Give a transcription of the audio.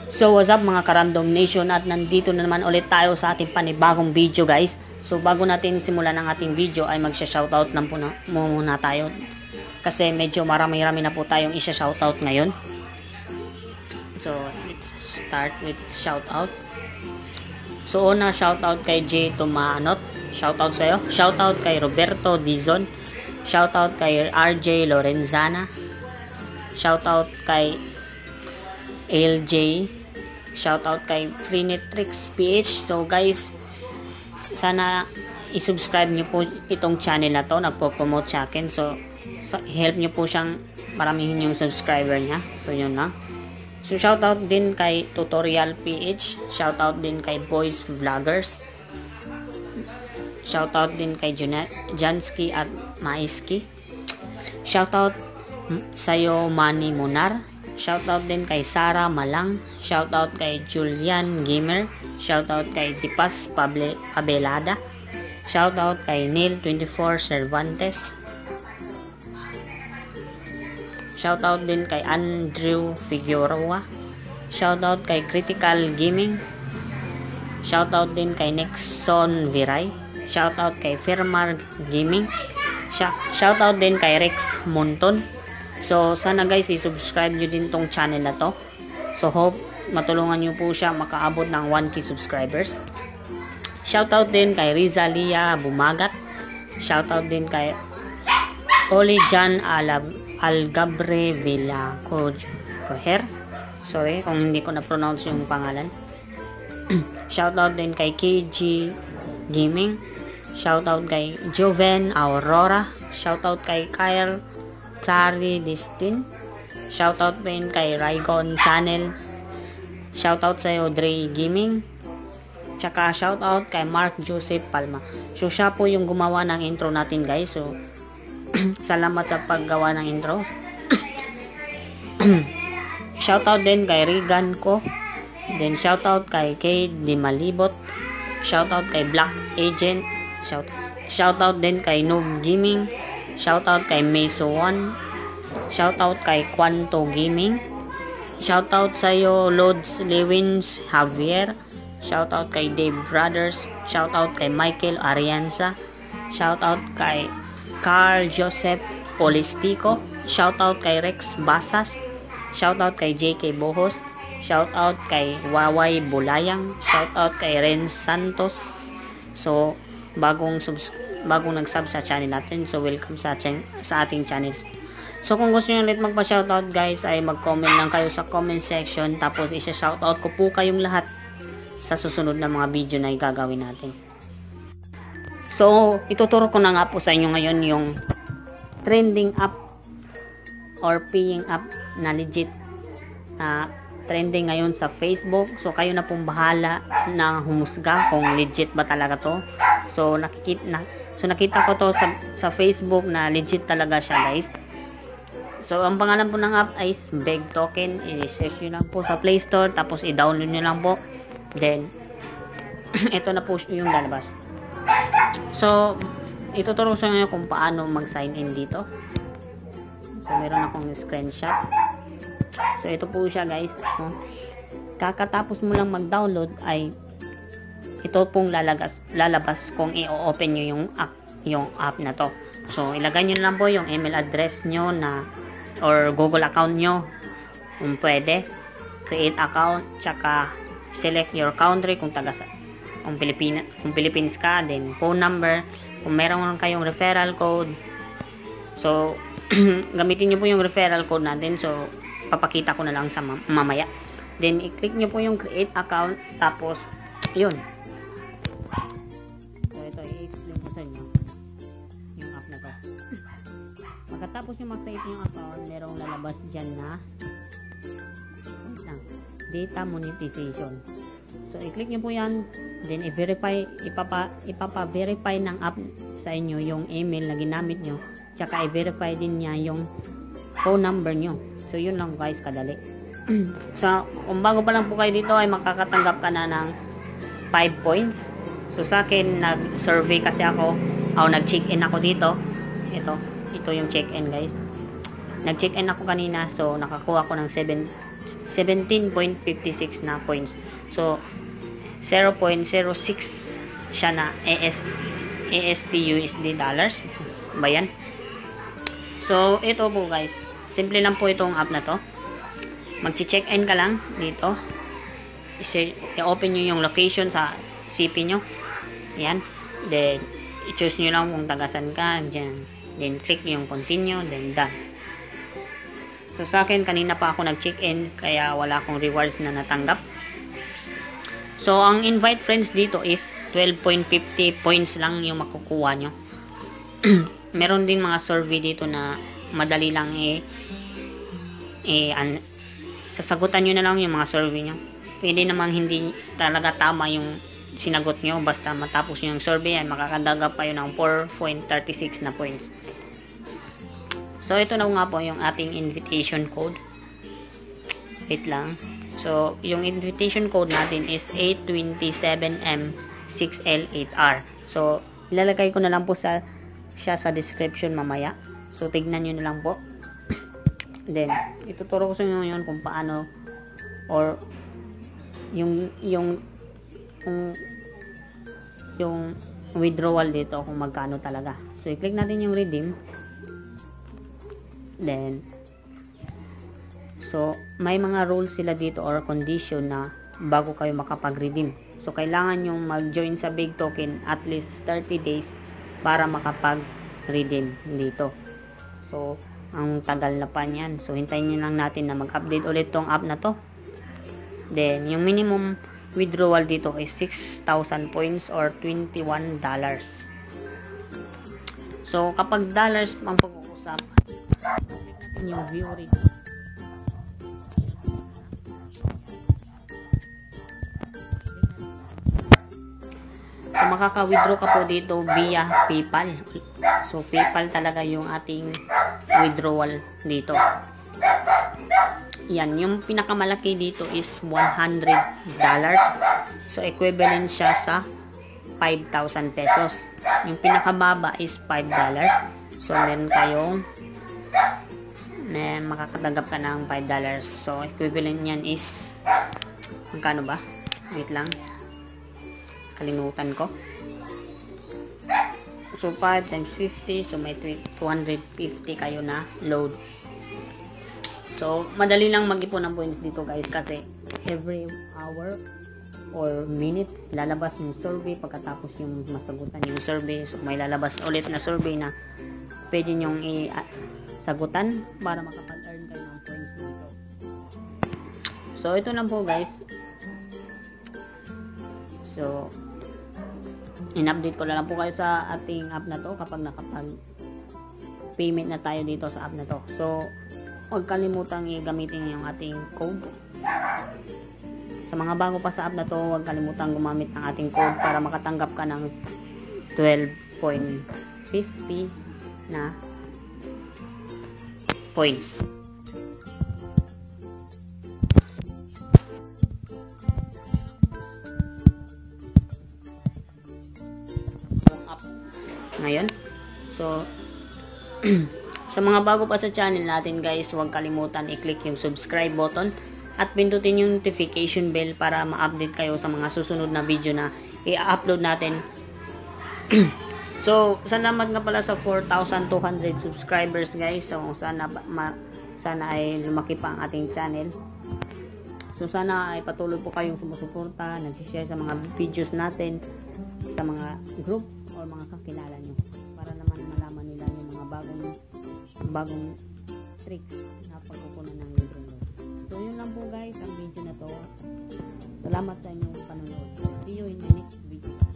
So what's up mga Karandom Nation, at nandito na naman ulit tayo sa ating panibagong video guys. So bago natin simulan ang ating video ay magsha-shoutout lang po muna tayo. Kasi medyo marami-rami na po tayong isha-shoutout ngayon. So let's start with shoutout. So una, shoutout kay J. Tumanot. Shoutout sa'yo. Shoutout kay Roberto Dizon. Shoutout kay RJ Lorenzana. Shoutout kay LJ. Shoutout kay Frinitrix PH. So guys, sana i-subscribe nyo po itong channel na to. Nagpo-promote sa akin. So help nyo po siyang maramihin yung subscriber niya. So yun lang. So shoutout din kay Tutorial PH. Shoutout din kay Boys Vloggers. Shoutout din kay Jansky at Maiski. Shoutout sa'yo Manny Munar. Shoutout din kay Sara Malang. Shoutout kay Julian Gamer. Shoutout kay Tipas Pabelada. Shoutout kay Neil24 Cervantes. Shoutout din kay Andrew Figueroa. Shoutout kay Critical Gaming. Shoutout din kay Nexon Viray. Shoutout kay Firmar Gaming. Shoutout din kay Rex Monton. So sana guys i-subscribe nyo din tong channel na to. So hope matulungan nyo po siya makaabot ng 1k subscribers. Shoutout din kay Rizalia Bumagat. Shoutout din kay Oli Jan Algabre Villacoher. Sorry kung hindi ko na-pronounce yung pangalan. Shoutout din kay KG Gaming. Shoutout kay Joven Aurora. Shoutout kay Kyle Clary Distin. Shoutout din kay Raygon Channel. Shoutout sa'yo Dre Gaming. Tsaka shoutout kay Mark Joseph Palma. So siya po yung gumawa ng intro natin guys. So salamat sa paggawa ng intro. Shoutout din kay Regan ko. Then shoutout kay Kade Di Malibot. Shoutout kay Black Agent. Shoutout din kay Noob Gaming. Shoutout kay Meso1. Shoutout kay Quanto Gaming. Shoutout sa'yo Lods Lewins Javier. Shoutout kay Dave Brothers. Shoutout kay Michael Arianza. Shoutout kay Carl Joseph Polistico. Shoutout kay Rex Basas. Shoutout kay JK Bohos. Shoutout kay Waway Bulayang. Shoutout kay Ren Santos. So bagong nag-sub sa channel natin. So welcome sa ating channels. So kung gusto nyo ulit magpa-shoutout guys ay mag-comment lang kayo sa comment section. Tapos isa-shoutout ko po kayong lahat sa susunod na mga video na gagawin natin. So ituturo ko na nga po sa inyo ngayon yung trending app or paying app na legit na trending ngayon sa Facebook. So kayo na pong bahala na humusga kung legit ba talaga to. So nakita ko to sa Facebook na legit talaga siya guys. So ang pangalan po ng app ay Beg Token. I-search nyo lang po sa Play Store, tapos i-download nyo lang po. Then ito na po yung lalabas. So ituturo sa inyo kung paano mag-sign in dito. So meron akong screenshot. So ito po siya guys. Kakatapos mo lang mag-download ay ito pong lalabas kung i-open nyo yung app na to. So ilagay nyo lang po yung email address nyo na or Google account nyo kung pwede. Create account, tsaka select your country kung Philippines ka, then phone number, kung meron kayong referral code. So gamitin nyo po yung referral code natin. So papakita ko na lang sa mamaya. Then i-click nyo po yung create account, tapos yun. So ito i-explain ko sa inyo yung app na to. Pagkatapos nyo mag-create yung account, merong lalabas dyan na data monetization. So i-click nyo po yan, then i-verify, ipapa-verify ng app sa inyo yung email na ginamit nyo, tsaka i-verify din niya yung phone number nyo. So yun lang guys, kadali. So kung bago pa lang po kayo dito ay makakatanggap ka na ng 5 points. So sa akin nag-survey kasi ako, nag-check-in ako dito. Ito yung check-in guys. Nag-check-in ako kanina, so nakakuha ko ng 7 17.56 na points. So 0.06 siya na AST USD dollars ba yan? So ito po guys, simple lang po itong app na to. Magche-check in ka lang dito, i-open nyo yung location sa CP nyo, yan, then i-choose nyo lang kung tagasan ka dyan, then click yung continue, then done. So sa akin, kanina pa ako nag-check-in, kaya wala akong rewards na natanggap. So ang invite friends dito is 12.50 points lang yung makukuha nyo. Meron din mga survey dito na madali lang sasagutan nyo na lang yung mga survey nyo. Pwede namang hindi talaga tama yung sinagot nyo, basta matapos yung survey ay makakadagap kayo ng 4.36 na points. So ito na nga po yung ating invitation code. Wait lang. So yung invitation code natin is 827M6L8R. So ilalagay ko na lang po siya sa description mamaya. So tignan nyo na lang po. Then ituturo ko sa inyo yun kung paano, or yung withdrawal dito kung magkano talaga. So i-click natin yung redeem. Then so may mga rules sila dito or condition na bago kayo makapag-redeem. So kailangan yung mag-join sa Big Token at least 30 days para makapag-redeem dito. So ang tagal na pa niyan. So hintayin nyo lang natin na mag-update ulit tong app na to. Then yung minimum withdrawal dito is 6,000 points or $21. So kapag dollars ang pag-uusapan, yung view rate. So makaka-withdraw ka po dito via PayPal. So PayPal talaga yung ating withdrawal dito. Yan, yung pinakamalaki dito is $100. So equivalent siya sa 5,000 pesos. Yung pinakababa is $5. So meron kayong makakatanggap ka ng $5. So equivalent niyan is magkano ba? Wait lang, kalimutan ko. So 5 times 50, so may 250 kayo na load. So madali lang mag-ipon ng points dito guys, kasi every hour or minute lalabas yung survey. Pagkatapos yung masagutan yung survey, so may lalabas ulit na survey na pwede nyong sagutan para makapag-earn kayo ng points dito. So ito lang po guys. So in-update ko na lang po kayo sa ating app na to kapag nakapag-payment na tayo dito sa app na to. So huwag kalimutang gamitin yung ating code. Sa mga bago pa sa app na to, huwag kalimutang gumamit ng ating code para makatanggap ka ng 12.50 na points. Ngayon, so sa mga bago pa sa channel natin guys, huwag kalimutan i-click yung subscribe button at pindutin yung notification bell para ma-update kayo sa mga susunod na video na i-upload natin. So salamat nga pala sa 4,200 subscribers guys. So sana ay lumaki pa ang ating channel. So sana ay patuloy po kayong sumusuporta, nag-share sa mga videos natin sa mga group o mga kakilala nyo, para naman malaman nila yung mga bagong tricks na pagkukunan ng withdrawal. So yun lang po guys ang video na to. Salamat sa inyong panonood. See you in the next video.